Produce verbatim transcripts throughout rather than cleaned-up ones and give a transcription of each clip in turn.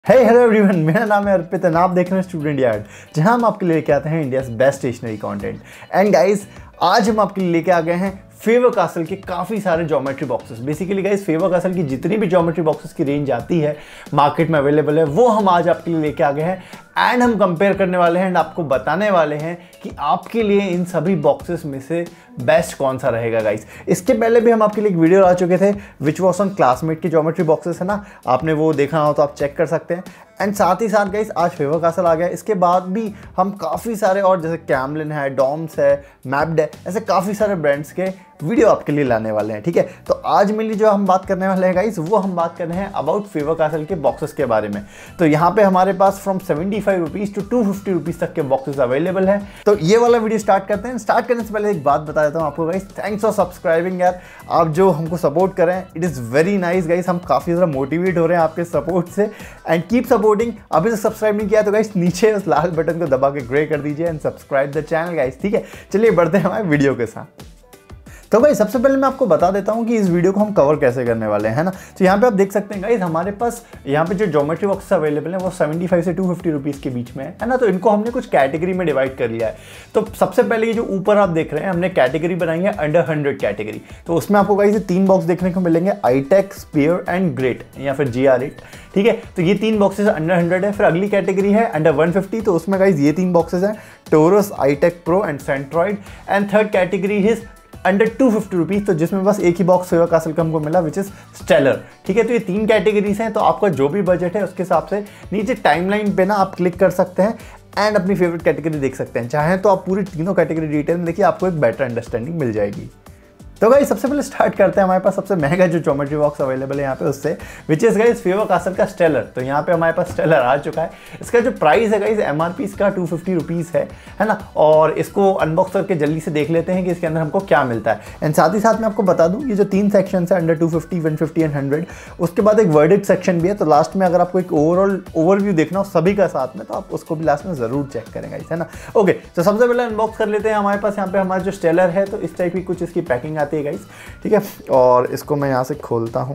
हे hello everyone, मेरा नाम है अर्पित और आप देख रहे हैं स्टूडेंट यार्ड, जहां हम आपके लिए लेके आते हैं India's best stationery content. And guys, आज हम आपके लिए लेके आ गए हैं फेवर कासल के काफ़ी सारे geometry boxes. Basically guys, Faber Castell की जितनी भी ज्योमेट्री बॉक्सेस की रेंज आती है मार्केट में अवेलेबल है, वो हम आज आपके लिए लेके आ गए हैं। एंड हम कंपेयर करने वाले हैं एंड आपको बताने वाले हैं कि आपके लिए इन सभी बॉक्सेस में से बेस्ट कौन सा रहेगा गाइस। इसके पहले भी हम आपके लिए एक वीडियो आ चुके थे विच वॉज ऑन क्लासमेट की ज्योमेट्री बॉक्सेस, है ना। आपने वो देखा हो तो आप चेक कर सकते हैं। एंड साथ ही साथ गाइस, आज फेवर कासल आ गया। इसके बाद भी हम काफ़ी सारे और जैसे कैमलिन है, डॉम्स है, मैप्ड है, ऐसे काफ़ी सारे ब्रांड्स के वीडियो आपके लिए लाने वाले हैं, ठीक है। तो आज मेनली जो हम बात करने वाले हैं गाइस, वो हम बात कर रहे हैं अबाउट फेवर कासल के बॉक्सेस के बारे में। तो यहाँ पे हमारे पास from seventy five rupees to two fifty rupees तक के बॉक्सेस अवेलेबल हैं। तो ये वाला वीडियो स्टार्ट करते हैं। स्टार्ट करने से पहले एक बात बता देता हूँ आपको गाइस, थैंक्स फॉर सब्सक्राइबिंग यार। आप जो हमको सपोर्ट कर रहे हैं, it is very nice guys. हम काफ़ी ज़्यादा मोटिवेट हो रहे हैं आपके सपोर्ट से। And keep supporting. अभी तक सब्सक्राइब नहीं किया तो गाइस, नीचे उस लाल बटन को दबा के ग्रे कर दीजिए and subscribe the channel guys, ठीक है। चलिए बढ़ते हैं हमारे वीडियो के साथ। तो भाई सबसे पहले मैं आपको बता देता हूँ कि इस वीडियो को हम कवर कैसे करने वाले हैं, है ना। तो यहाँ पे आप देख सकते हैं गाइस, हमारे पास यहाँ पे जो ज्योमेट्री बॉक्स अवेलेबल है वो सेवेंटी फाइव से टू फिफ्टी रुपीज़ के बीच में है, है ना। तो इनको हमने कुछ कैटेगरी में डिवाइड कर लिया है। तो सबसे पहले ये जो ऊपर आप देख रहे हैं, हमने कैटेगरी बनाई है अंडर हंड्रेड कैटेगरी। तो उसमें आपको गाइस तीन बॉक्स देखने को मिलेंगे, आईटेक, स्पीयर एंड ग्रेट या फिर जी आर एट, ठीक है। तो ये तीन बॉक्सेस अंडर हंड्रेड है। फिर अगली कैटेगरी है अंडर वन फिफ्टी। तो उसमें गाइस ये तीन बॉक्सेस हैं, Torus, iTech Pro and Centroid. And third category is under two fifty rupees, तो जिसमें बस एक ही बॉक्स फेवर कासल का हमको मिला विच इज़ स्टेलर, ठीक है। तो ये तीन कैटेगरीज हैं। तो आपका जो भी बजट है उसके हिसाब से नीचे टाइमलाइन पे ना आप क्लिक कर सकते हैं एंड अपनी फेवरेट कैटेगरी देख सकते हैं। चाहें तो आप पूरी तीनों कैटेगरी डिटेल में देखिए, आपको एक बेटर अंडरस्टैंडिंग मिल जाएगी। तो गाइस सबसे पहले स्टार्ट करते हैं हमारे पास सबसे महंगा जो ज्योमेट्री बॉक्स अवेलेबल है यहाँ पे उससे, which is guys Faber Castell का स्टेलर। तो यहाँ पे हमारे पास स्टेलर आ चुका है। इसका जो प्राइस है गाइस, एमआरपी इसका टू फिफ्टी रुपीज़ है, है ना। और इसको अनबॉक्स करके जल्दी से देख लेते हैं कि इसके अंदर हमको क्या मिलता है। एंड साथ ही साथ मैं आपको बता दूँ, ये जो तीन सेक्शन है under two fifty, one fifty and hundred, उसके बाद एक वर्डिक्ट सेक्शन भी है। तो लास्ट में अगर आपको एक ओवरऑल ओवरव्यू देखना हो सभी का साथ में, तो आप उसको भी लास्ट में जरूर चेक करें गाइस, है ना। ओके, तो सबसे पहले अनबॉक्स कर लेते हैं। हमारे पास यहाँ पे हमारा जो स्टेलर है, तो इस टाइप की कुछ इसकी पैकिंग आती है गाइस, ठीक है। और इसको मैं यहाँ से खोलता हूँ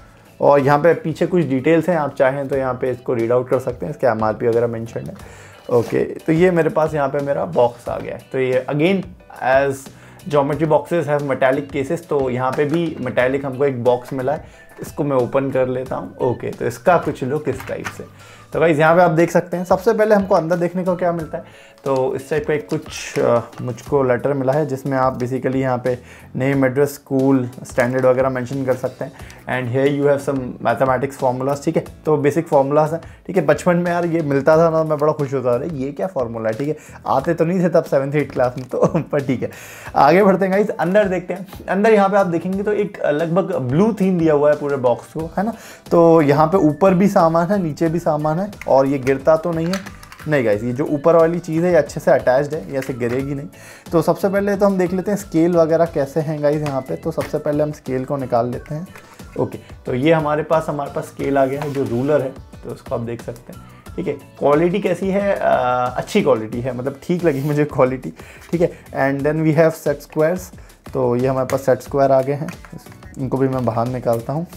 और यहाँ पे पीछे कुछ डिटेल्स हैं, आप चाहें तो यहाँ पे इसको रीड आउट कर सकते हैं। इसके एमआरपी वगैरह मेंशन है। ओके, तो ये मेरे पास यहाँ पे मेरा बॉक्स आ गया है। तो ये again as geometry boxes have metallic cases, तो यहाँ पे भी मेटालिक हमको एक बॉक्स मिला है। इसको मैं ओपन कर लेता हूँ। ओके, तो इसका कुछ लुक इस टाइप से। तो गाइस यहाँ पे आप देख सकते हैं, सबसे पहले हमको अंदर देखने को क्या मिलता है। तो इस टाइप का एक कुछ आ, मुझको लेटर मिला है, जिसमें आप बेसिकली यहाँ पे नेम, एड्रेस, स्कूल, स्टैंडर्ड वगैरह मेंशन कर सकते हैं। And here you have some mathematics formulas, ठीक है। तो बेसिक फार्मूलाज हैं, ठीक है। बचपन में यार ये मिलता था ना, मैं बड़ा खुश होता था, ये क्या फार्मूला है, ठीक है। आते तो नहीं थे तब सेवन्थ एट क्लास में, तो पर ठीक है। आगे बढ़ते हैं गाइस, अंदर देखते हैं। अंदर यहाँ पे आप देखेंगे तो एक लगभग ब्लू थीम दिया हुआ है पूरे बॉक्स को, है ना। तो यहाँ पे ऊपर भी सामान है, नीचे भी सामान है, और ये गिरता तो नहीं है, नहीं गाइस। ये जो ऊपर वाली चीज़ है ये अच्छे से अटैच्ड है, ये ऐसे गिरेगी नहीं। तो सबसे पहले तो हम देख लेते हैं स्केल वगैरह कैसे हैं गाइस यहाँ पे। तो सबसे पहले हम स्केल को निकाल लेते हैं। ओके, तो ये हमारे पास हमारे पास स्केल आ गया है, जो रूलर है, तो उसको आप देख सकते हैं, ठीक है। क्वालिटी कैसी है? आ, अच्छी क्वालिटी है, मतलब ठीक लगी मुझे क्वालिटी, ठीक है। And then we have set squares. तो ये हमारे पास सेट स्क्वायर आ गए हैं, इनको भी मैं बाहर निकालता हूँ।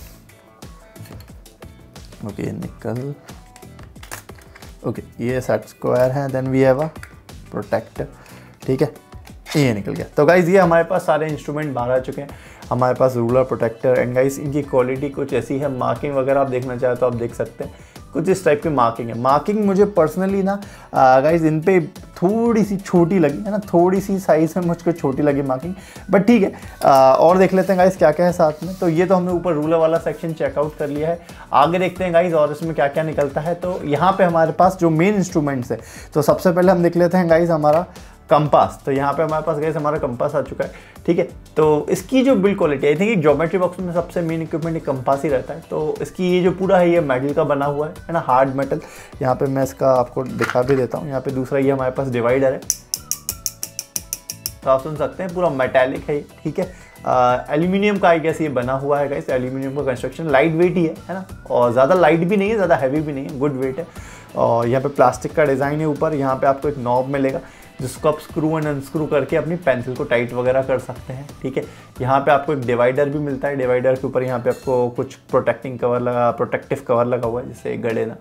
ओके, निकल। ओके okay, ये सेट स्क्वायर है। Then we have a protractor, ठीक है, ये निकल गया। तो गाइज ये हमारे पास सारे इंस्ट्रूमेंट बाहर आ चुके हैं। हमारे पास रूलर, प्रोटेक्टर, एंड गाइज इनकी क्वालिटी कुछ ऐसी है। मार्किंग वगैरह आप देखना चाहे तो आप देख सकते हैं, कुछ इस टाइप की मार्किंग है। मार्किंग मुझे पर्सनली ना गाइज इन पे थोड़ी सी छोटी लगी, है ना, थोड़ी सी साइज़ में मुझको छोटी लगी मार्किंग, बट ठीक है। आ, और देख लेते हैं गाइज क्या क्या है साथ में। तो ये तो हमने ऊपर रूलर वाला सेक्शन चेकआउट कर लिया है। आगे देखते हैं गाइज और इसमें क्या क्या निकलता है। तो यहाँ पे हमारे पास जो मेन इंस्ट्रूमेंट्स है, तो सबसे पहले हम देख लेते हैं गाइज हमारा कंपास। तो यहाँ पे हमारे पास गाइस हमारा कंपास आ चुका है, ठीक है। तो इसकी जो build quality, I think geometry box में सबसे मेन इक्विपमेंट एक कंपास ही रहता है। तो इसकी ये जो पूरा है, ये मेटल का बना हुआ है, है ना, हार्ड मेटल। यहाँ पे मैं इसका आपको दिखा भी देता हूँ। यहाँ पे दूसरा ये हमारे पास डिवाइडर है, तो आप सुन सकते हैं, पूरा मेटालिक है, ठीक है। एल्यूमिनियम का आई गेस ये बना हुआ है गाइस। एल्यूमिनियम का कंस्ट्रक्शन, लाइट वेट ही है, है ना, और ज़्यादा लाइट भी नहीं है, ज़्यादा हैवी भी नहीं है, गुड वेट है। और यहाँ पे प्लास्टिक का डिज़ाइन है ऊपर। यहाँ पे आपको एक नॉब मिलेगा, जिसको आप स्क्रू एंड अनस्क्रू करके अपनी पेंसिल को टाइट वगैरह कर सकते हैं, ठीक है। यहाँ पे आपको एक डिवाइडर भी मिलता है। डिवाइडर के ऊपर यहाँ पे आपको कुछ प्रोटेक्टिंग कवर लगा, प्रोटेक्टिव कवर लगा हुआ है, जिससे गड़े ना,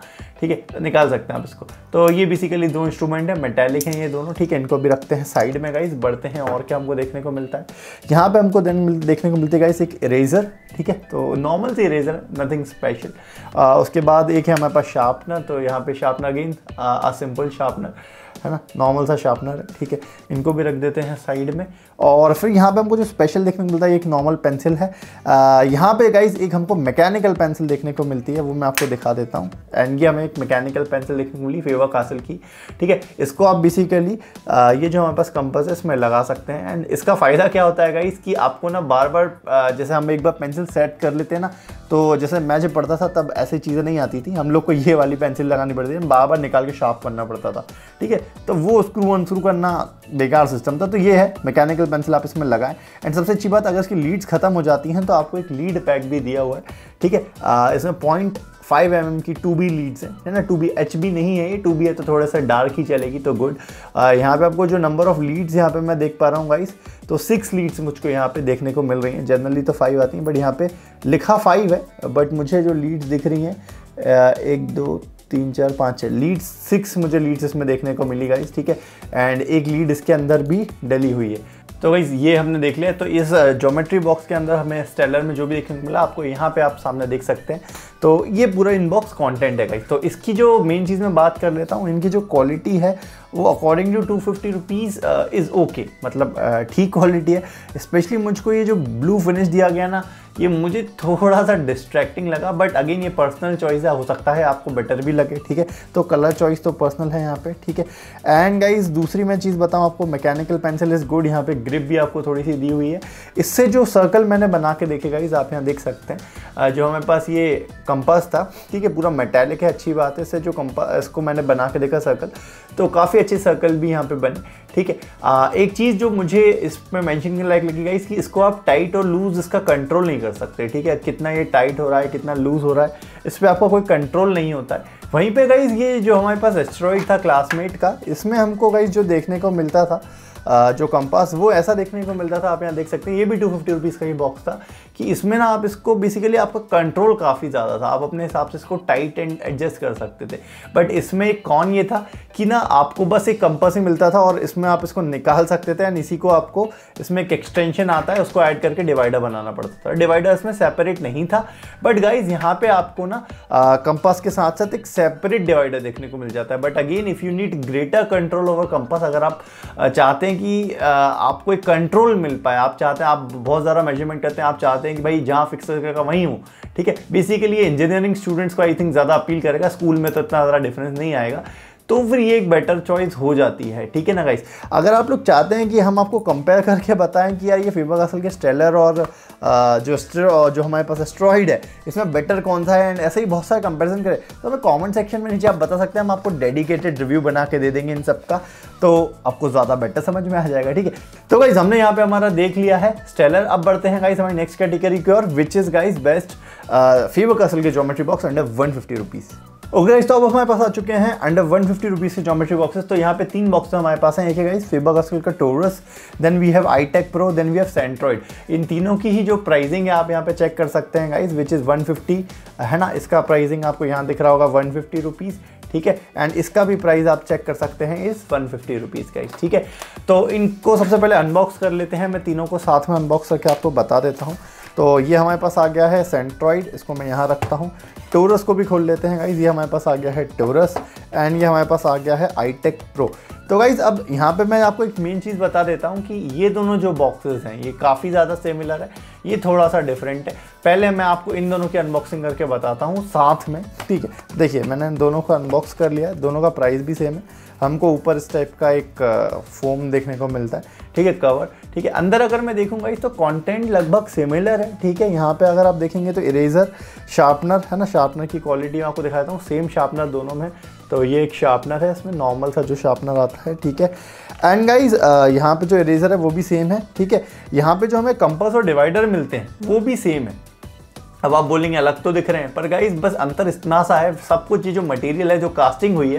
ठीक है, तो निकाल सकते हैं आप इसको। तो ये बेसिकली दो इंस्ट्रूमेंट है, मेटालिक हैं ये दोनों, ठीक है। इनको भी रखते हैं साइड में गाइस, बढ़ते हैं और क्या हमको देखने को मिलता है। यहाँ पे हमको देन देखने को मिलती है गाइस एक इरेजर, ठीक है, तो नॉर्मल सी इरेजर है, नथिंग स्पेशल। उसके बाद एक है हमारे पास शार्पनर, तो यहाँ पे sharpener again a simple sharpener है ना, नॉर्मल सा शार्पनर है, ठीक है। इनको भी रख देते हैं साइड में। और फिर यहाँ पे हमको जो स्पेशल देखने को मिलता है एक नॉर्मल पेंसिल है। आ, यहाँ पे गाइज एक हमको मैकेनिकल पेंसिल देखने को मिलती है, वो मैं आपको दिखा देता हूँ। एंड ये हमें एक मैकेनिकल पेंसिल देखने को मिली फेवर कासल की, ठीक है। इसको आप बेसिकली ये जो हमारे पास कंपास है इसमें लगा सकते हैं। एंड इसका फ़ायदा क्या होता है गाइज कि आपको ना बार बार जैसे हम एक बार पेंसिल सेट कर लेते हैं ना, तो जैसे मैं जब पढ़ता था तब ऐसी चीज़ें नहीं आती थी, हम लोग को ये वाली पेंसिल लगानी पड़ती थी, बार बार निकाल के शार्प करना पड़ता था, ठीक है। तो वो स्क्रू अनस्क्रू करना बेकार सिस्टम था। तो ये है मैकेनिकल पेंसिल, आप इसमें लगाएं। एंड सबसे अच्छी बात, अगर इसकी लीड्स खत्म हो जाती हैं तो आपको एक लीड पैक भी दिया हुआ है, ठीक है। इसमें पॉइंट फाइव एम एम की टू बी लीड्स हैं, है ना, टू बी एच बी नहीं है ये, टू बी है तो थोड़ा सा डार्क ही चलेगी, तो गुड। यहाँ पे आपको जो नंबर ऑफ लीड्स यहाँ पे मैं देख पा रहा हूँ गाइस, तो सिक्स लीड्स मुझको यहाँ पे देखने को मिल रही हैं। जनरली तो फाइव आती हैं, बट यहाँ पे लिखा फाइव है, बट मुझे जो लीड्स दिख रही हैं एक दो तीन चार पाँच छः लीड्स, सिक्स मुझे लीड्स इसमें देखने को मिली गाइस, ठीक है। एंड एक लीड इसके अंदर भी डली हुई है। तो गाइस ये हमने देख लिया। तो इस ज्योमेट्री बॉक्स के अंदर हमें स्टेलर में जो भी देखने को मिला, आपको यहाँ पे आप सामने देख सकते हैं। तो ये पूरा इनबॉक्स कंटेंट है गाइस। तो इसकी जो मेन चीज़ मैं बात कर लेता हूँ, इनकी जो क्वालिटी है वो according to two fifty rupees is okay, मतलब ठीक क्वालिटी है। स्पेशली मुझको ये जो ब्लू फिनिश दिया गया ना, ये मुझे थोड़ा सा डिस्ट्रैक्टिंग लगा, बट अगेन ये पर्सनल चॉइस है, हो सकता है आपको बेटर भी लगे, ठीक है। तो कलर चॉइस तो पर्सनल है यहाँ पे, ठीक है। एंड गाइस दूसरी मैं चीज़ बताऊँ आपको, मैकेनिकल पेंसिल इज़ गुड। यहाँ पे ग्रिप भी आपको थोड़ी सी दी हुई है। इससे जो सर्कल मैंने बना के देखे गाइस, आप यहाँ देख सकते हैं, जो हमारे पास ये कंपास था, ठीक है, पूरा मेटालिक है, अच्छी बात है। इससे जो कंपास इसको मैंने बना के देखा सर्कल, तो काफ़ी अच्छे सर्कल भी यहाँ पे बने, ठीक है। आ, एक चीज़ जो मुझे इसमें मेंशन करने लायक लगी गाइस, कि इसको आप टाइट और लूज इसका कंट्रोल नहीं कर सकते, ठीक है। कितना ये टाइट हो रहा है, कितना लूज हो रहा है, इस पर आपका कोई कंट्रोल नहीं होता है। वहीं पे गाइस ये जो हमारे पास एस्टेरॉयड था क्लासमेट का, इसमें हमको गाइस जो देखने को मिलता था, जो कंपास, वो ऐसा देखने को मिलता था। आप यहाँ देख सकते हैं, ये भी टू फिफ्टी रुपीज़ का ही बॉक्स था, कि इसमें ना आप इसको बेसिकली आपका कंट्रोल काफ़ी ज़्यादा था, आप अपने हिसाब से इसको टाइट एंड एडजस्ट कर सकते थे। बट इसमें एक कॉन ये था कि ना आपको बस एक कंपास ही मिलता था, और इसमें आप इसको निकाल सकते थे। एंड इसी को आपको इसमें एक एक्सटेंशन आता है, उसको ऐड करके डिवाइडर बनाना पड़ता था। डिवाइडर इसमें सेपरेट नहीं था, बट गाइज यहाँ पे आपको ना कंपास के साथ साथ एक सेपरेट डिवाइडर देखने को मिल जाता है। But again if you need greater control over compass, अगर आप चाहते हैं कि आपको एक कंट्रोल मिल पाए, आप चाहते हैं, आप बहुत ज़्यादा मेजरमेंट करते हैं, आप चाहते हैं कि भाई जहाँ फिक्स करेगा वहीं हूँ, ठीक है। बेसिकली ये इंजीनियरिंग स्टूडेंट्स को आई थिंक ज़्यादा अपील करेगा, स्कूल में तो इतना ज़्यादा डिफरेंस नहीं आएगा, तो फिर ये एक बेटर चॉइस हो जाती है, ठीक है ना गाइस। अगर आप लोग चाहते हैं कि हम आपको कंपेयर करके बताएं कि यार ये फेबर कासल के स्टेलर और जो जो हमारे पास एस्टेरॉयड है, इसमें बेटर कौन सा है, एंड ऐसे ही बहुत सारे कंपैरिजन करें, तो हमें कमेंट सेक्शन में नीचे आप बता सकते हैं, हम आपको डेडिकेटेड रिव्यू बना के दे देंगे इन सब का, तो आपको ज़्यादा बेटर समझ में आ जाएगा, ठीक है। तो गाइस हमने यहाँ पे हमारा देख लिया है स्टेलर। अब बढ़ते हैं गाइस हमारी नेक्स्ट कैटेगरी की ओर, which is guys best Faber Castell के geometry box under one fifty rupees. Okay guys, तो अब हमारे पास आ चुके हैं अंडर वन फिफ्टी रुपीज़ के ज्योमेट्री बॉक्सेस। तो यहाँ पे तीन बॉक्स हमारे पास हैं। एक है गाइस फेबर कासल का Torus, then we have iTech Pro, then we have Centroid. इन तीनों की ही जो प्राइसिंग है आप यहाँ पे चेक कर सकते हैं guys, which is one fifty, है ना। इसका प्राइसिंग आपको यहाँ दिख रहा होगा वन फिफ्टी रुपीज़, ठीक है। एंड इसका भी प्राइस आप चेक कर सकते हैं इस वन फिफ्टी रुपीज़ का, ठीक है। तो इनको सबसे पहले अनबॉक्स कर लेते हैं। मैं तीनों को साथ में अनबॉक्स करके आपको बता देता हूँ। तो ये हमारे पास आ गया है सेंट्रॉइड, इसको मैं यहाँ रखता हूँ। टोरस को भी खोल लेते हैं गाइज, ये हमारे पास आ गया है टोरस, एंड ये हमारे पास आ गया है आईटेक प्रो। तो गाइज अब यहाँ पे मैं आपको एक मेन चीज़ बता देता हूँ कि ये दोनों जो बॉक्सेस हैं ये काफ़ी ज़्यादा सिमिलर है, ये थोड़ा सा डिफरेंट है। पहले मैं आपको इन दोनों की अनबॉक्सिंग करके बताता हूँ साथ में, ठीक है। देखिए मैंने इन दोनों को अनबॉक्स कर लिया है, दोनों का प्राइस भी सेम है। हमको ऊपर इस टाइप का एक फोम देखने को मिलता है, ठीक है, कवर, ठीक है। अंदर अगर मैं देखूंगा इस तो कंटेंट लगभग सिमिलर है, ठीक है। यहाँ पे अगर आप देखेंगे तो इरेजर, शार्पनर, है ना, शार्पनर की क्वालिटी मैं आपको दिखाता हूँ, सेम शार्पनर दोनों में। तो ये एक शार्पनर है, इसमें नॉर्मल सा जो शार्पनर आता है, ठीक है। एंड गाइज यहाँ पे जो इरेजर है वो भी सेम है, ठीक है। यहाँ पे जो हमें कंपास और डिवाइडर मिलते हैं वो भी सेम है। अब आप बोलेंगे अलग तो दिख रहे हैं, पर गाइस बस अंतर इतना सा है, सब कुछ ये जो मटेरियल है, जो कास्टिंग हुई है,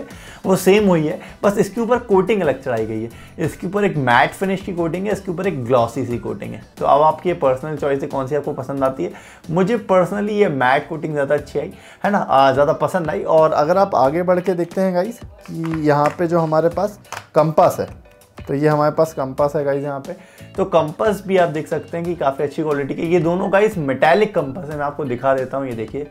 वो सेम हुई है, बस इसके ऊपर कोटिंग अलग चढ़ाई गई है। इसके ऊपर एक मैट फिनिश की कोटिंग है, इसके ऊपर एक ग्लॉसी सी कोटिंग है। तो अब आपकी ये पर्सनल चॉइस है कौन सी आपको पसंद आती है। मुझे पर्सनली ये मैट कोटिंग ज़्यादा अच्छी आई है ना, ज़्यादा पसंद आई। और अगर आप आगे बढ़ के देखते हैं गाइस कि यहाँ पे जो हमारे पास कंपास है, तो ये हमारे पास कंपास है गाइस यहाँ पे। तो कंपास भी आप देख सकते हैं कि काफ़ी अच्छी क्वालिटी के, ये दोनों गाइस मेटालिक कंपास है। मैं आपको दिखा देता हूँ, ये देखिए,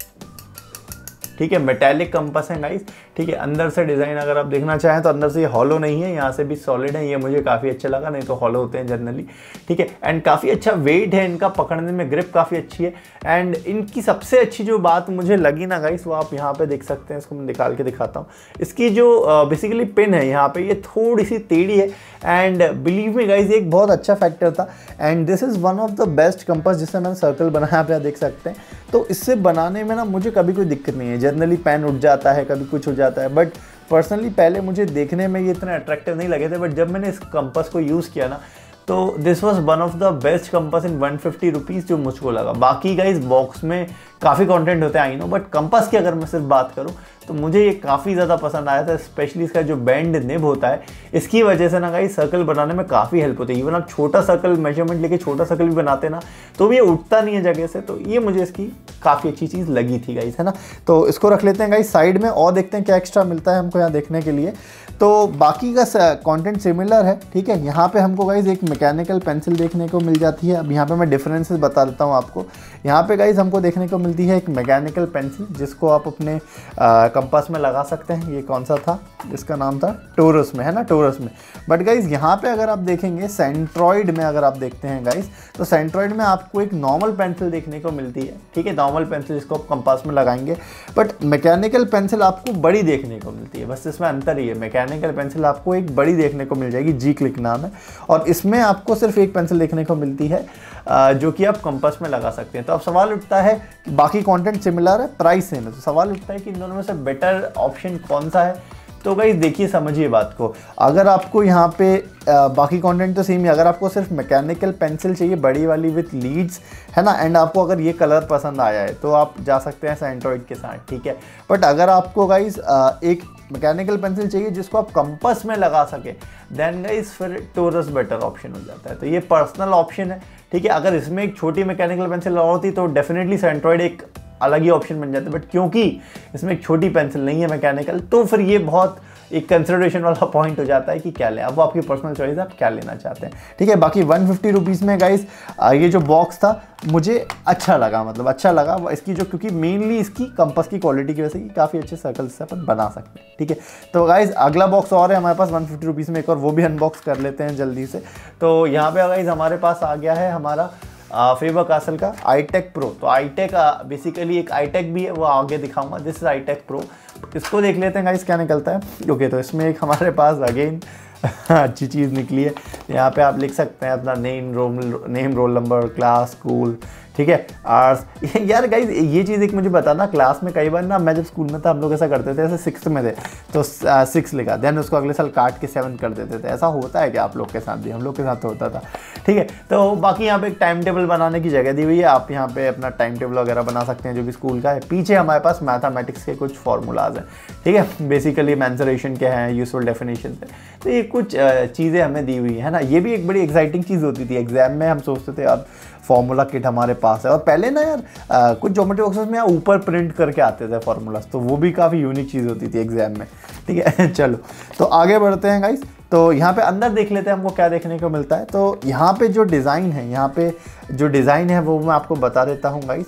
ठीक है, मेटालिक कंपास है गाइस, ठीक है। अंदर से डिज़ाइन अगर आप देखना चाहें तो अंदर से ये हॉलो नहीं है, यहाँ से भी सॉलिड है, ये मुझे काफ़ी अच्छा लगा, नहीं तो हॉलो होते हैं जनरली, ठीक है। एंड काफ़ी अच्छा वेट है इनका, पकड़ने में ग्रिप काफ़ी अच्छी है। एंड इनकी सबसे अच्छी जो बात मुझे लगी ना गाइस, वो आप यहाँ पे देख सकते हैं, इसको मैं निकाल के दिखाता हूँ। इसकी जो बेसिकली पिन है यहाँ पे, ये थोड़ी सी टेढ़ी है। एंड बिलीव मी गाइस, ये एक बहुत अच्छा फैक्टर था। And this is one of the best compass जिससे मैंने सर्कल बनाया, आप यहाँ देख सकते हैं। तो इससे बनाने में ना मुझे कभी कोई दिक्कत नहीं है। जनरली पेन उठ जाता है, कभी कुछ हो जाता है, बट पर्सनली पहले मुझे देखने में ये इतने अट्रैक्टिव नहीं लगे थे, बट जब मैंने इस कंपास को यूज़ किया ना, तो this was one of the best compass in one fifty rupees जो मुझको लगा। बाकी गाइस बॉक्स में काफ़ी कंटेंट होते हैं आई नो, बट कंपास की अगर मैं सिर्फ बात करूं तो मुझे ये काफ़ी ज़्यादा पसंद आया था। स्पेशली इसका जो बैंड निब होता है, इसकी वजह से ना गाइस सर्कल बनाने में काफ़ी हेल्प होती है। इवन आप छोटा सर्कल मेजरमेंट लेके छोटा सर्कल भी बनाते ना, तो भी ये उठता नहीं है जगह से। तो ये मुझे इसकी काफ़ी अच्छी चीज़ लगी थी गाइस, है ना। तो इसको रख लेते हैं गाइस साइड में, और देखते हैं क्या एक्स्ट्रा मिलता है हमको यहाँ देखने के लिए। तो बाकी का कंटेंट सिमिलर है, ठीक है। यहाँ पे हमको गाइस एक मैकेनिकल पेंसिल देखने को मिल जाती है। अब यहाँ पे मैं डिफरेंसेस बता देता हूँ आपको। यहाँ पे गाइस हमको देखने को मिलती है एक मैकेनिकल पेंसिल, जिसको आप अपने कंपास में लगा सकते हैं। ये कौन सा था, इसका नाम था टोरस में, है ना, टोरस में। बट गाइस यहाँ पे अगर आप देखेंगे सेंट्रॉइड में, अगर आप देखते हैं गाइस, तो सेंट्रॉइड में आपको एक नॉर्मल पेंसिल देखने को मिलती है, ठीक है, नॉर्मल पेंसिल जिसको आप कंपास में लगाएंगे। बट मैकेनिकल पेंसिल आपको बड़ी देखने को मिलती है, बस इसमें अंतर ही है। मैकेनिकल पेंसिल आपको एक बड़ी देखने को मिल जाएगी, जी क्लिक नाम है, और इसमें आपको सिर्फ एक पेंसिल देखने को मिलती है जो कि आप कंपास में लगा सकते हैं। तो अब सवाल उठता है, बाकी कंटेंट सिमिलर है, प्राइस सेम है, तो सवाल उठता है कि इन दोनों में से बेटर ऑप्शन कौन सा है। तो गाइस देखिए, समझिए बात को। अगर आपको यहाँ पे आ, बाकी कंटेंट तो सेम ही, अगर आपको सिर्फ मैकेनिकल पेंसिल चाहिए बड़ी वाली विथ लीड्स, है ना, एंड आपको अगर ये कलर पसंद आया है तो आप जा सकते हैं सेंट्रॉइड के साथ, ठीक है। बट अगर आपको गाइस एक मैकेनिकल पेंसिल चाहिए जिसको आप कंपास में लगा सके, देन गाइस फिर टोरस बेटर ऑप्शन हो जाता है। तो ये पर्सनल ऑप्शन है, ठीक है। अगर इसमें एक छोटी मैकेनिकल पेंसिल लगा होती तो डेफिनेटली सेंट्रॉइड एक अलग ही ऑप्शन बन जाता है। बट क्योंकि इसमें एक छोटी पेंसिल नहीं है मैकेनिकल, तो फिर ये बहुत एक कंसिडरेशन वाला पॉइंट हो जाता है कि क्या लें। अब वो आपकी पर्सनल चॉइस है, आप क्या लेना चाहते हैं, ठीक है। बाकी वन फिफ्टी रुपीज़ में गाइस ये जो बॉक्स था मुझे अच्छा लगा, मतलब अच्छा लगा इसकी जो, क्योंकि मेनली इसकी कंपास की क्वालिटी की वजह से कि काफ़ी अच्छे सर्कल से अपन बना सकते हैं, ठीक है। तो गाइस अगला बॉक्स और है हमारे पास वन फिफ्टी रुपीज़ में एक, और वो भी अनबॉक्स कर लेते हैं जल्दी से। तो यहाँ पे गाइस हमारे पास आ गया है हमारा फेबर कासल का आईटेक प्रो। तो आईटेक बेसिकली एक आईटेक भी है, वो आगे दिखाऊंगा। This is iTech pro. इसको देख लेते हैं गाइस क्या निकलता है। ओके, तो इसमें एक हमारे पास अगेन अच्छी चीज़ निकली है। यहाँ पे आप लिख सकते हैं अपना name roll name roll number, class, school, ठीक है, आर्ट्स। यार गाइस ये चीज़ एक मुझे बताना, क्लास में कई बार ना, मैं जब स्कूल में था हम लोग ऐसा करते थे, ऐसे सिक्स में थे तो सिक्स लिखा, देन उसको अगले साल काट के सेवन कर देते थे। ऐसा होता है क्या आप लोग के साथ भी? हम लोग के साथ तो होता था, ठीक है। तो बाकी यहाँ पे एक टाइम टेबल बनाने की जगह दी हुई है, आप यहाँ पे अपना टाइम टेबल वगैरह बना सकते हैं जो भी स्कूल का है। पीछे हमारे पास मैथमेटिक्स के कुछ फॉर्मूलाज हैं, ठीक है, बेसिकली मेंसुरेशन के हैं, यूजफुल डेफिनेशन है। तो ये कुछ चीज़ें हमें दी हुई है ना। ये भी एक बड़ी एक्साइटिंग चीज़ होती थी एग्जाम में, हम सोचते थे यार फॉर्मूला किट हमारे पास है। और पहले ना यार आ, कुछ ज्योमेट्री बॉक्सेस में ऊपर प्रिंट करके आते थे फॉर्मूलाज, तो वो भी काफ़ी यूनिक चीज़ होती थी एग्जाम में, ठीक है। चलो तो आगे बढ़ते हैं गाइस। तो यहाँ पे अंदर देख लेते हैं हमको क्या देखने को मिलता है। तो यहाँ पे जो डिज़ाइन है, यहाँ पे जो डिज़ाइन है वो मैं आपको बता देता हूँ गाइस।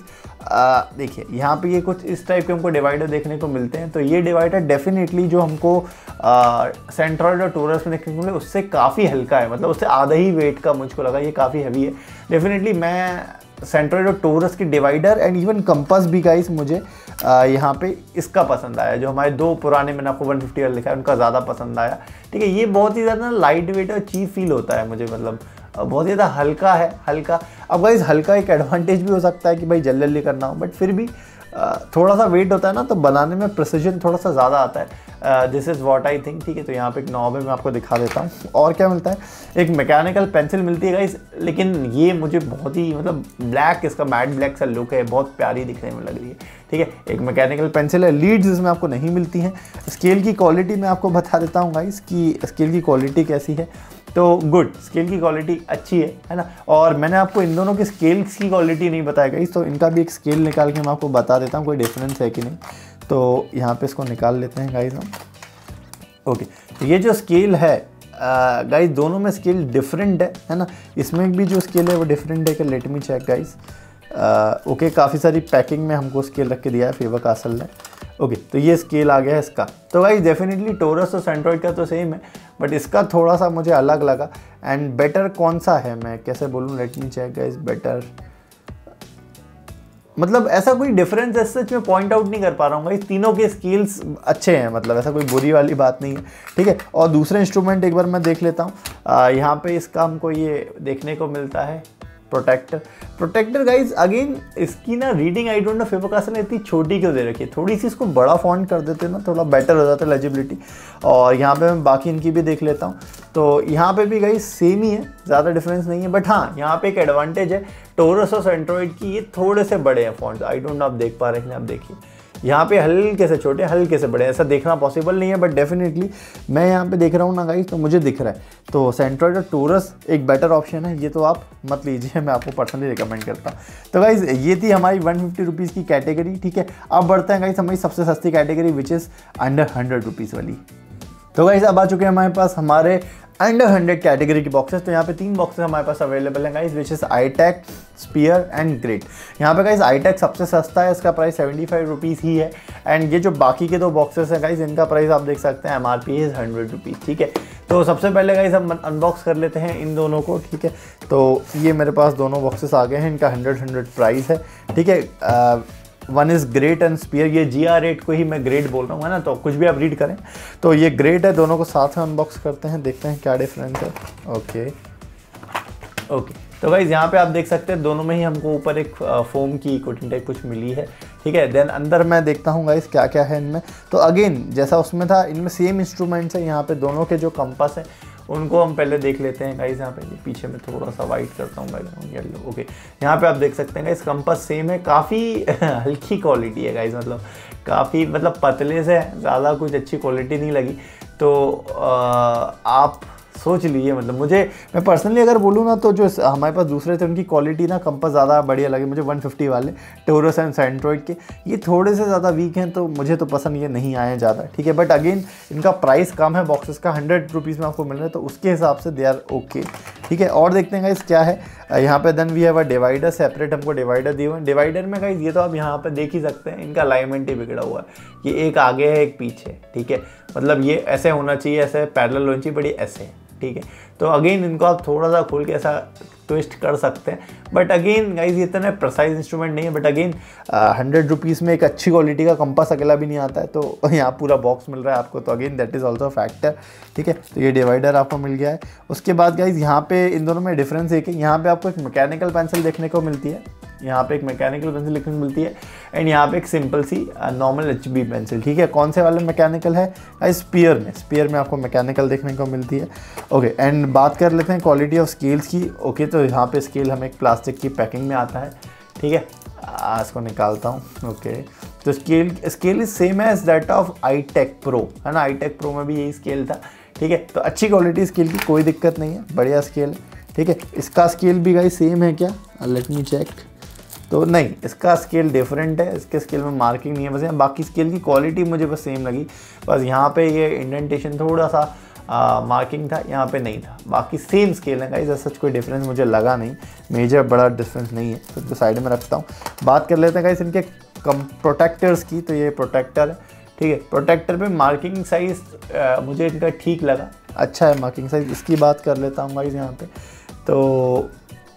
देखिए यहाँ पे ये कुछ इस टाइप के हमको डिवाइडर देखने को मिलते हैं। तो ये डिवाइडर डेफिनेटली जो हमको सेंट्रॉइड और टोरस में देखने को मिले उससे काफ़ी हल्का है, मतलब उससे आधा ही वेट का मुझको लगा, ये काफ़ी हैवी है। डेफिनेटली मैं सेंट्रॉइड और टोरस की डिवाइडर एंड इवन कंपास भी गाइस मुझे यहाँ पे इसका पसंद आया। जो हमारे दो पुराने मैंने आपको वन फिफ्टी वाला लिखा है उनका ज़्यादा पसंद आया, ठीक है। ये बहुत ही ज़्यादा लाइट वेट और चीप फील होता है मुझे, मतलब बहुत ज़्यादा हल्का है, हल्का। अब गाइस हल्का एक एडवांटेज भी हो सकता है कि भाई जल्दी जल्दी करना हो, बट फिर भी थोड़ा सा वेट होता है ना, तो बनाने में प्रिसीजन थोड़ा सा ज़्यादा आता है। This is what I think, ठीक है। तो यहाँ पे एक नॉब है, मैं आपको दिखा देता हूँ। और क्या मिलता है, एक मैकेनिकल पेंसिल मिलती है गाइस, लेकिन ये मुझे बहुत ही मतलब ब्लैक, इसका मैट ब्लैक सा लुक है, बहुत प्यारी दिखने में लग रही है, ठीक है। एक मैकेनिकल पेंसिल है। लीड्स इसमें आपको नहीं मिलती हैं। स्केल की क्वालिटी मैं आपको बता देता हूँ गाइस कि स्केल की क्वालिटी कैसी है। तो गुड, स्केल की क्वालिटी अच्छी है, है ना। और मैंने आपको इन दोनों के स्केल्स की क्वालिटी नहीं बताया गाइस, तो इनका भी एक स्केल निकाल के मैं आपको बता देता हूँ कोई डिफरेंस है कि नहीं। तो यहाँ पे इसको निकाल लेते हैं गाइस हम। ओके, तो ये जो स्केल है गाइस, दोनों में स्केल डिफरेंट है, है ना। इसमें भी जो स्केल है वो डिफरेंट है कि let me check guys. Okay, काफ़ी सारी पैकिंग में हमको स्केल रख के दिया है फेवर कासल ने। ओके, तो ये स्केल आ गया है इसका। तो गाइस डेफिनेटली टोरस और सेंट्रोइड का तो सेम है, बट इसका थोड़ा सा मुझे अलग लगा। एंड बेटर कौन सा है, मैं कैसे बोलूँ, let me check guys. Better मतलब ऐसा कोई डिफरेंस है सच में पॉइंट आउट नहीं कर पा रहा हूँ गाइस। तीनों के स्केल्स अच्छे हैं, मतलब ऐसा कोई बुरी वाली बात नहीं है, ठीक है। और दूसरे इंस्ट्रूमेंट एक बार मैं देख लेता हूँ। यहाँ पे इसका हमको ये देखने को मिलता है प्रोटेक्टर। प्रोटेक्टर गाइज अगेन इसकी ना reading I don't know Faber Castell ने इतनी छोटी क्यों दे रखी है। थोड़ी सी इसको बड़ा फॉन्ट कर देते ना, थोड़ा बेटर हो जाता है लेजिबिलिटी। और यहाँ पे मैं बाकी इनकी भी देख लेता हूँ। तो यहाँ पे भी गाइज सेम ही है, ज़्यादा डिफरेंस नहीं है। बट हाँ, यहाँ पे एक एडवांटेज है टोरस और सेंट्रोइड की, ये थोड़े से बड़े हैं फॉन्ट्स। आई डोंट नो आप देख पा रहे हैं, आप देखिए यहाँ पे हल्के से छोटे, हल्के से बड़े, ऐसा देखना पॉसिबल नहीं है, बट डेफिनेटली मैं यहाँ पे देख रहा हूँ ना गाइस, तो मुझे दिख रहा है। तो सेंट्रोइड और टोरस एक बेटर ऑप्शन है, ये तो आप मत लीजिए, मैं आपको पर्सनली रिकमेंड करता हूँ। तो गाइस ये थी हमारी वन फिफ्टी रुपीज़ की कैटेगरी, ठीक है। अब बढ़ते हैं गाइस हमारी सबसे सस्ती category, which is under hundred rupees वाली। तो गाइस अब आ चुके हैं हमारे पास हमारे अंडर हंड्रेड कैटेगरी के बॉक्सेस। तो यहाँ पे तीन बॉक्सेस हमारे पास अवेलेबल हैं guys, which is iTech, Spear and Great. यहाँ पे गाइस आईटेक सबसे सस्ता है, इसका प्राइस सेवेंटी फाइव रुपीज़ ही है। एंड ये जो बाकी के दो बॉक्सेस हैं गाइस, इनका प्राइस आप देख सकते हैं, M R P is hundred rupees, ठीक है। तो सबसे पहले गाइस हम अनबॉक्स कर लेते हैं इन दोनों को, ठीक है। तो ये मेरे पास दोनों बॉक्सेस आ गए हैं, इनका हंड्रेड हंड्रेड प्राइस है, ठीक है। One is Great and Spear, ये जी आर एट को ही मैं ग्रेट बोल रहा हूँ, है ना। तो कुछ भी आप रीड करें, तो ये ग्रेट है। दोनों को साथ में अनबॉक्स करते हैं, देखते हैं क्या डिफरेंस है। ओके ओके तो गाइज यहाँ पे आप देख सकते हैं दोनों में ही हमको ऊपर एक फोम की कोटिंग टाइप कुछ मिली है, ठीक है। देन अंदर मैं देखता हूँ गाइज क्या क्या है इनमें। तो अगेन जैसा उसमें था, इनमें सेम इंस्ट्रूमेंट्स है। यहाँ पे दोनों के जो कंपास है उनको हम पहले देख लेते हैं गाइज। यहाँ पे पीछे में थोड़ा सा वाइट करता हूँ गाइज, येलो। ओके, यहाँ पे आप देख सकते हैं गाइज कंपास सेम है, काफ़ी हल्की क्वालिटी है गाइज, मतलब काफ़ी मतलब पतले से, ज़्यादा कुछ अच्छी क्वालिटी नहीं लगी। तो आ, आप सोच लीजिए, मतलब मुझे, मैं पर्सनली अगर बोलूँ ना, तो जो हमारे पास दूसरे थे उनकी क्वालिटी ना कंपास ज़्यादा बढ़िया लगे मुझे। वन फिफ्टी वाले टोरस एंड सेंट्रोइड के ये थोड़े से ज़्यादा वीक हैं, तो मुझे तो पसंद ये नहीं आए ज़्यादा, ठीक है। बट अगेन इनका प्राइस कम है, बॉक्सेस का हंड्रेड रुपीज़ में आपको मिल रहा है, तो उसके हिसाब से दे आर ओके, ठीक है। और देखते हैं गाइस क्या है यहाँ पे। Then we have a divider, separate हमको डिवाइडर दिए हुए हैं। डिवाइडर में गाइस ये तो आप यहाँ पे देख ही सकते हैं, इनका अलाइनमेंट ही बिगड़ा हुआ है। ये एक आगे है एक पीछे, ठीक है। मतलब ये ऐसे होना चाहिए, ऐसे पैरेलल होनी चाहिए, बड़ी ऐसे, ठीक है। तो अगेन इनको आप थोड़ा सा खोल के ऐसा ट्विस्ट कर सकते हैं। बट अगेन गाइज ये इतना प्रिसाइज इंस्ट्रूमेंट नहीं है। बट अगेन हंड्रेड रुपीज़ में एक अच्छी क्वालिटी का कंपास अकेला भी नहीं आता है, तो यहाँ पूरा बॉक्स मिल रहा है आपको, तो again that is also factor, ठीक है। तो ये डिवाइडर आपको मिल गया है। उसके बाद गाइज यहाँ पे इन दोनों में डिफरेंस एक है, यहाँ पे आपको एक मैकेनिकल पेंसिल देखने को मिलती है, यहाँ पे एक मैकेनिकल पेंसिल देखने को मिलती है। एंड यहाँ पे एक सिंपल सी नॉर्मल एच बी पेंसिल, ठीक है। कौन से वाले मैकेनिकल है, स्पीयर में, स्पीयर में आपको मैकेनिकल देखने को मिलती है। ओके, एंड बात कर लेते हैं क्वालिटी ऑफ स्केल्स की। ओके, तो यहाँ पे स्केल हमें एक प्लास्टिक की पैकिंग में आता है, ठीक है। इसको निकालता हूँ। ओके, तो scale scale is same as that of iTech pro, है ना। आईटेक प्रो में भी यही स्केल था, ठीक है। तो अच्छी क्वालिटी स्केल की, कोई दिक्कत नहीं है, बढ़िया स्केल है, ठीक है। इसका स्केल भी गाइस सेम है क्या, लेट मी चेक। तो नहीं, इसका स्केल डिफरेंट है, इसके स्केल में मार्किंग नहीं है बस। यहाँ बाकी स्केल की क्वालिटी मुझे बस सेम लगी, बस यहाँ पे ये इंडेंटेशन थोड़ा सा आ, मार्किंग था, यहाँ पे नहीं था। बाकी सेम स्केल है गाइस, सच कोई डिफरेंस मुझे लगा नहीं, मेजर बड़ा डिफरेंस नहीं है। तो इसको साइड में रखता हूँ। बात कर लेते हैं गाइस इनके कम प्रोटेक्टर्स की। तो ये प्रोटेक्टर है, ठीक है। प्रोटेक्टर पे मार्किंग साइज़ मुझे इनका ठीक लगा, अच्छा है मार्किंग साइज़। इसकी बात कर लेता हूँ गाइस यहाँ पे। तो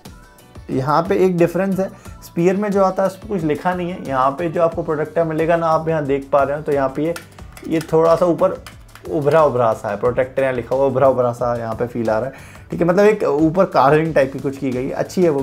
यहाँ पे एक डिफरेंस है, स्पीयर में जो आता है उस पर कुछ लिखा नहीं है। यहाँ पे जो आपको प्रोटेक्टर मिलेगा ना, आप यहाँ देख पा रहे हो, तो यहाँ पे ये ये थोड़ा सा ऊपर उभरा उभरा सा है, प्रोटेक्टर यहाँ लिखा हुआ उभरा उभरा सा यहाँ पे फील आ रहा है, ठीक है। मतलब एक ऊपर कार्विंग टाइप की कुछ की गई है, अच्छी है वो भी,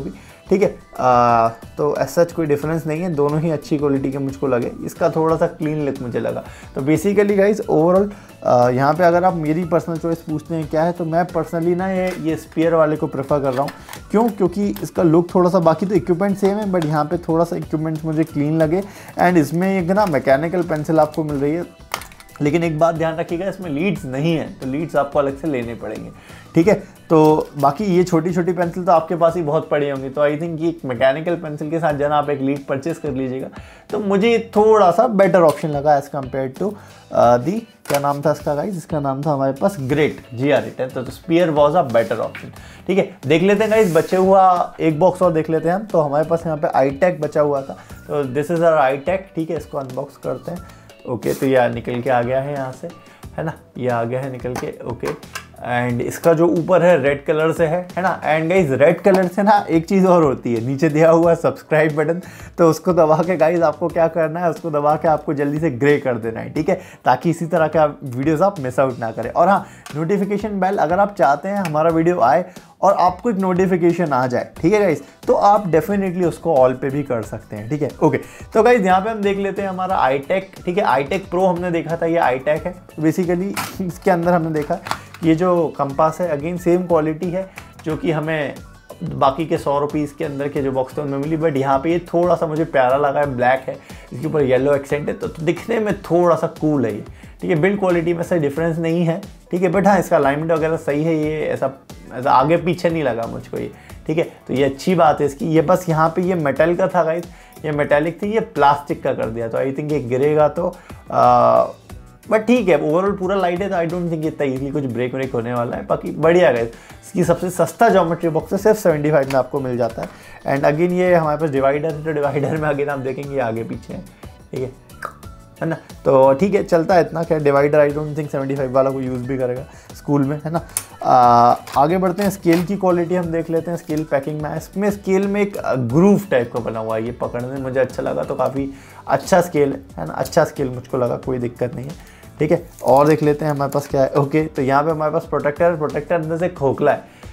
ठीक है। आ, तो ऐसा कोई डिफरेंस नहीं है, दोनों ही अच्छी क्वालिटी के मुझको लगे। इसका थोड़ा सा क्लीन लुक मुझे लगा। तो बेसिकली गाइस ओवरऑल यहाँ पे अगर आप मेरी पर्सनल चॉइस पूछते हैं क्या है, तो मैं पर्सनली ना ये ये स्पीयर वाले को प्रेफर कर रहा हूँ। क्यों? क्योंकि इसका लुक थोड़ा सा, बाकी तो इक्विपमेंट सेम है बट यहाँ पे थोड़ा सा इक्विपमेंट मुझे क्लीन लगे। एंड इसमें एक ना मैकेनिकल पेंसिल आपको मिल रही है, लेकिन एक बात ध्यान रखिएगा, इसमें लीड्स नहीं है, तो लीड्स आपको अलग से लेने पड़ेंगे, ठीक है। तो बाकी ये छोटी छोटी पेंसिल तो आपके पास ही बहुत पड़ी होंगी, तो आई थिंक ये एक मैकेनिकल पेंसिल के साथ जब आप एक लीड परचेस कर लीजिएगा, तो मुझे थोड़ा सा बेटर ऑप्शन लगा एज़ कम्पेयर टू दी, क्या नाम था इसका गाइस, इसका नाम था हमारे पास ग्रेट जी आर इट है। तो Spear was a better option, ठीक है। देख लेते हैं गाइस, बचे हुआ एक बॉक्स और देख लेते हैं हम। तो हमारे पास यहाँ पे आई टेक बचा हुआ था, तो this is our iTech, ठीक है। इसको अनबॉक्स करते हैं। ओके okay, तो ये निकल के आ गया है यहाँ से, है ना, ये आ गया है निकल के। Okay okay. एंड इसका जो ऊपर है रेड कलर से है है ना। एंड गाइज रेड कलर से ना एक चीज़ और होती है, नीचे दिया हुआ है सब्सक्राइब बटन, तो उसको दबा के गाइज आपको क्या करना है, उसको दबा के आपको जल्दी से ग्रे कर देना है, ठीक है, ताकि इसी तरह का वीडियोस आप मिस आउट ना करें। और हाँ, नोटिफिकेशन बेल, अगर आप चाहते हैं हमारा वीडियो आए और आपको एक नोटिफिकेशन आ जाए, ठीक है गाइज, तो आप डेफिनेटली उसको ऑल पे भी कर सकते हैं, ठीक है। ओके, तो गाइज यहाँ पे हम देख लेते हैं हमारा आई टेक, ठीक है। आई टेक प्रो हमने देखा था, ये आई टेक है। तो बेसिकली इसके अंदर हमने देखा ये जो कंपास है अगेन सेम क्वालिटी है जो कि हमें बाकी के सौ रुपीज़ के अंदर के जो बॉक्स थे उनमें मिली, बट यहाँ पे ये थोड़ा सा मुझे प्यारा लगा है, ब्लैक है, इसके ऊपर येलो एक्सेंट है, तो, तो दिखने में थोड़ा सा कूल है ये, ठीक है। बिल्ड क्वालिटी में से डिफरेंस नहीं है, ठीक है, बट हाँ इसका अलाइनमेंट वगैरह सही है, ये ऐसा ऐसा आगे पीछे नहीं लगा मुझको ये, ठीक है। तो ये अच्छी बात है इसकी। ये बस यहाँ पे ये मेटल का था गाइस, ये मेटेलिक थी, ये प्लास्टिक का कर दिया, तो आई थिंक ये गिरेगा तो आ, बट ठीक है, ओवरऑल पूरा लाइट है, तो आई डोंट थिंक इतना इजीली कुछ ब्रेक ब्रेक होने वाला है। बाकी बढ़िया है। इसकी सबसे सस्ता ज्योमेट्री बॉक्स है, सिर्फ सेवेंटी फाइव में आपको मिल जाता है। एंड अगेन ये हमारे पास डिवाइडर है, तो डिवाइडर में अगेन आप देखेंगे आगे पीछे है, ठीक है है ना। तो ठीक है, चलता है इतना। क्या divider I don't think seventy five वाला को यूज़ भी करेगा स्कूल में, है ना। आ, आगे बढ़ते हैं, स्केल की क्वालिटी हम देख लेते हैं। स्केल पैकिंग में इसमें स्केल में एक ग्रूव टाइप का बना हुआ है, ये पकड़ने में मुझे अच्छा लगा, तो काफ़ी अच्छा स्केल है, है ना, अच्छा स्केल मुझको लगा, कोई दिक्कत नहीं है, ठीक है। और देख लेते हैं हमारे पास क्या है। ओके, तो यहाँ पे हमारे पास प्रोटेक्टर प्रोटेक्टर अंदर से खोखला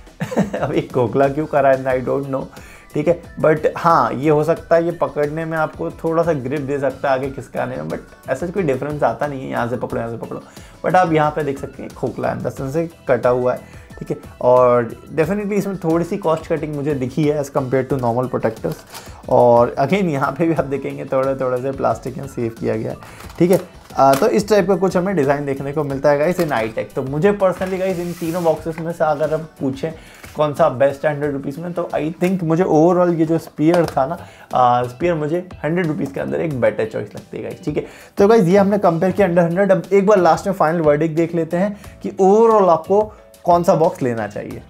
है अब ये खोखला क्यों करा है आई डोंट नो, ठीक है, बट हाँ ये हो सकता है ये पकड़ने में आपको थोड़ा सा ग्रिप दे सकता है आगे खिसके आने में, बट ऐसा कोई डिफरेंस आता नहीं है, यहाँ से पकड़ो यहाँ से पकड़ो, बट आप यहाँ पे देख सकते हैं खोखला है, अंदर से कटा हुआ है, ठीक है। और डेफिनेटली इसमें थोड़ी सी कॉस्ट कटिंग मुझे दिखी है as compare to normal protectors. और अगेन यहाँ पे भी आप देखेंगे थोड़े थोड़े से प्लास्टिक में सेव किया गया है, ठीक है। आ, तो इस टाइप का कुछ हमें डिज़ाइन देखने को मिलता है गाइस इन आई टेक। तो मुझे पर्सनली गाइस इन तीनों बॉक्सेस में से अगर आप पूछें कौन सा बेस्ट हंड्रेड रुपीज़ में, तो आई थिंक मुझे ओवरऑल ये जो स्पीयर था ना, स्पीयर मुझे हंड्रेड रुपीज़ के अंदर एक बेटर चॉइस लगती है गाइस, ठीक है। तो गाइस ये हमने कंपेयर किया अंडर हंड्रेड। अब एक बार लास्ट में फाइनल वर्डिक्ट देख लेते हैं कि ओवरऑल आपको कौन सा बॉक्स लेना चाहिए।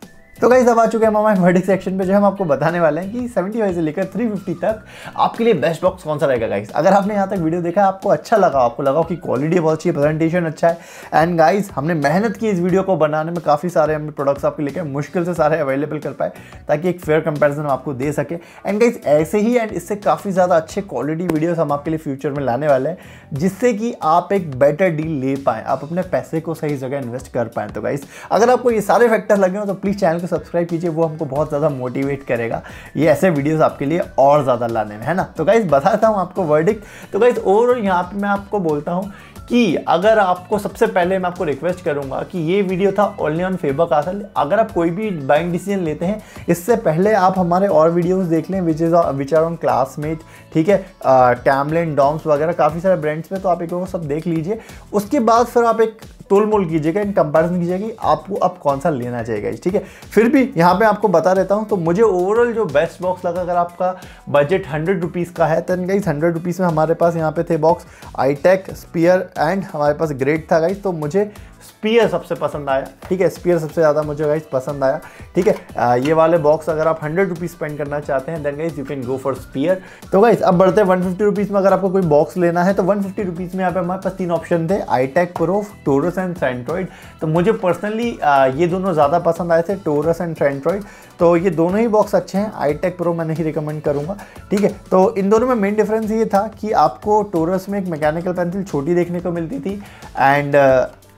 तो गाइस अब आ चुके हैं हम हमारे वर्डिक्ट सेक्शन पे, जो हम आपको बताने वाले हैं कि सेवेंटी फाइव से लेकर थ्री फिफ्टी तक आपके लिए बेस्ट बॉक्स कौन सा रहेगा गाइस। अगर आपने यहाँ तक वीडियो देखा, आपको अच्छा लगा, आपको लगा कि क्वालिटी बहुत अच्छी है, प्रेजेंटेशन अच्छा है, एंड गाइस हमने मेहनत की इस वीडियो को बनाने में, काफ़ी सारे हमने प्रोडक्ट्स आपके लेकर मुश्किल से सारे अवेलेबल कर पाए ताकि एक फेयर कंपेरिजन हम आपको दे सके। एंड गाइस ऐसे ही एंड इससे काफ़ी ज़्यादा अच्छे क्वालिटी वीडियोज़ हम आपके लिए फ्यूचर में लाने वाले हैं, जिससे कि आप एक बेटर डील ले पाएँ, आप अपने पैसे को सही जगह इन्वेस्ट कर पाएँ। तो गाइस अगर आपको ये सारे फैक्टर लगे हो तो प्लीज़ चैनल को सब्सक्राइब कीजिए, वो हमको बहुत ज़्यादा मोटिवेट करेगा ये ऐसे वीडियोस आपके लिए और ज़्यादा लाने में, है ना। तो गाइस बताता हूँ आपको वर्डिक्ट। तो गाइस ओवरऑल यहाँ पे मैं आपको बोलता हूँ कि अगर आपको, सबसे पहले मैं आपको रिक्वेस्ट करूंगा कि ये वीडियो था ओनली ऑन फेबर कासल। अगर आप कोई भी बाइंग डिसीजन लेते हैं, इससे पहले आप हमारे और वीडियोस देख लें which is which are on Classmate, ठीक है, कैमलिन, डॉम्स वगैरह काफ़ी सारे ब्रांड्स में, तो आप एक बार सब देख लीजिए। उसके बाद फिर आप एक तोल मोल कीजिएगा, इन कंपैरिजन कीजिएगा कि आपको अब कौन सा लेना चाहिए, ठीक है। फिर भी यहाँ पे आपको बता देता हूँ, तो मुझे ओवरऑल जो बेस्ट बॉक्स लगा, अगर आपका बजट हंड्रेड रुपीज़ का है, तो गाइस हंड्रेड रुपीज़ में हमारे पास यहाँ पे थे box iTech, Spear and हमारे पास ग्रेट था गाइस। तो मुझे स्पीयर सबसे पसंद आया, ठीक है, स्पीयर सबसे ज़्यादा मुझे गाइस पसंद आया, ठीक है। आ, ये वाले बॉक्स अगर आप हंड्रेड रुपीज़ स्पेंड करना चाहते हैं, then guys you can go for Spear. तो गाइस अब बढ़ते हैं वन फिफ्टी रुपीज़ में। अगर आपको कोई बॉक्स लेना है तो वन फिफ्टी रुपीज़ में यहाँ पे हमारे पास तीन ऑप्शन थे, iTech pro, Torus and Centroid. तो मुझे पर्सनली ये दोनों ज़्यादा पसंद आए थे, टोरस एंड सेंट्रॉइड। तो ये दोनों ही बॉक्स अच्छे हैं, आई टेक प्रो मैं नहीं रिकमेंड करूँगा, ठीक है। तो इन दोनों में मेन डिफरेंस ये था कि आपको टोरस में एक मैकेनिकल पेंसिल छोटी देखने को मिलती थी, एंड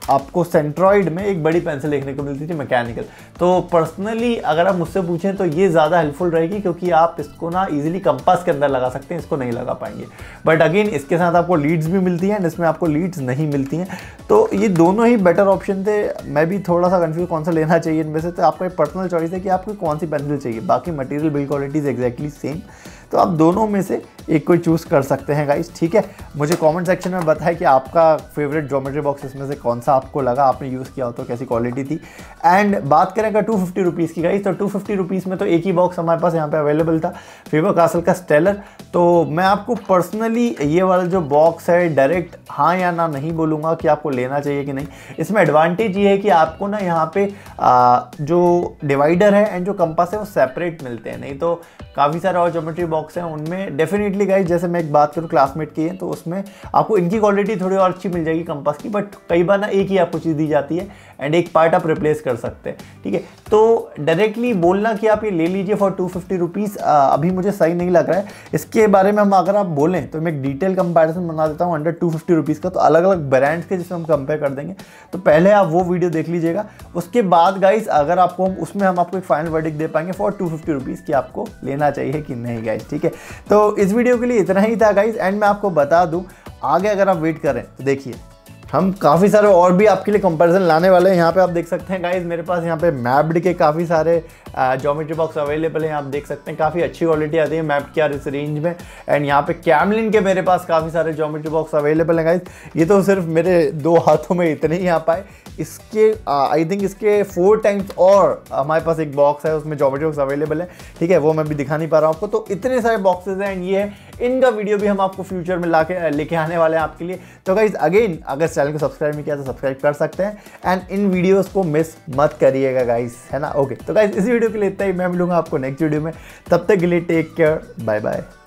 आपको सेंट्रॉइड में एक बड़ी पेंसिल देखने को मिलती थी मैकेनिकल। तो पर्सनली अगर आप मुझसे पूछें तो ये ज़्यादा हेल्पफुल रहेगी, क्योंकि आप इसको ना इजीली कंपास के अंदर लगा सकते हैं, इसको नहीं लगा पाएंगे। बट अगेन इसके साथ आपको लीड्स भी मिलती हैं, इसमें आपको लीड्स नहीं मिलती हैं। तो ये दोनों ही बेटर ऑप्शन थे। मैं भी थोड़ा सा कंफ्यूज कौन सा लेना चाहिए इनमें से, तो आपका एक पर्सनल चॉइस है कि आपको कौन सी पेंसिल चाहिए। बाकी material build quality is exactly same, तो आप दोनों में से एक कोई चूज़ कर सकते हैं गाइस, ठीक है। मुझे कमेंट सेक्शन में बताएं कि आपका फेवरेट ज्योमेट्री बॉक्स इसमें से कौन सा आपको लगा, आपने यूज़ किया हो तो कैसी क्वालिटी थी। एंड बात करें अगर टू फिफ्टी रुपीज़ की गाइस, तो टू फिफ्टी रुपीज़ में तो एक ही बॉक्स हमारे पास यहाँ पे अवेलेबल था, फेवर कासल का स्टेलर। तो मैं आपको पर्सनली ये वाला जो बॉक्स है डायरेक्ट हाँ या ना नहीं बोलूँगा कि आपको लेना चाहिए कि नहीं। इसमें एडवांटेज ये है कि आपको ना यहाँ पे आ, जो डिवाइडर है एंड जो कंपास है वो सेपरेट मिलते हैं। नहीं तो काफ़ी सारे और ज्योमेट्री बॉक्स हैं उनमें डेफिनेटली गाइस, जैसे मैं एक बात करूँ क्लासमेट की है, तो उसमें आपको इनकी क्वालिटी थोड़ी और अच्छी मिल जाएगी कंपास की, बट कई बार ना एक ही आपको चीज़ दी जाती है एंड एक पार्ट आप रिप्लेस कर सकते हैं, ठीक है। तो डायरेक्टली बोलना कि आप ये ले लीजिए फॉर टू फिफ्टी रुपीज़ अभी मुझे सही नहीं लग रहा है। इसके बारे में हम अगर आप बोलें तो मैं एक डिटेल कंपैरिजन बना देता हूँ अंडर टू फिफ्टी रुपीज़ का, तो अलग अलग ब्रांड्स के जिसमें हम कंपेयर कर देंगे। तो पहले आप वो वीडियो देख लीजिएगा, उसके बाद गाइस अगर आपको हम उसमें हम आपको एक फाइनल वर्डिक्ट दे पाएंगे फॉर टू फिफ्टी रुपीज़ की आपको लेना चाहिए कि नहीं गाइस, ठीक है। तो इस वीडियो के लिए इतना ही था गाइस। एंड मैं आपको बता दूं आगे अगर आप वेट करें तो देखिए हम काफ़ी सारे और भी आपके लिए कंपैरिजन लाने वाले हैं। यहाँ पे आप देख सकते हैं गाइस, मेरे पास यहाँ पे मैप्ड के काफ़ी सारे ज्योमेट्री बॉक्स अवेलेबल हैं। आप देख सकते हैं काफ़ी अच्छी क्वालिटी आती है मैप्ड की इस रेंज में। एंड यहाँ पे कैमलिन के मेरे पास काफ़ी सारे ज्योमेट्री बॉक्स अवेलेबल हैं गाइस। ये तो सिर्फ मेरे दो हाथों में इतने ही यहाँ पाए, इसके आई थिंक इसके फोर टाइम्स और हमारे पास एक बॉक्स है उसमें ज्योमेट्री बॉक्स अवेलेबल है, ठीक है। वो मैं भी दिखा नहीं पा रहा हूँ आपको। तो इतने सारे बॉक्सेज हैं एंड ये है इनका वीडियो भी हम आपको फ्यूचर में ला के लेके आने वाले हैं आपके लिए। तो गाइज अगेन अगर चैनल को सब्सक्राइब नहीं किया तो सब्सक्राइब कर सकते हैं एंड इन वीडियोस को मिस मत करिएगा गाइज, है ना। ओके तो गाइज इस वीडियो के लिए इतना ही, मैं मिलूंगा आपको नेक्स्ट वीडियो में। तब तक के लिए टेक केयर, बाय बाय।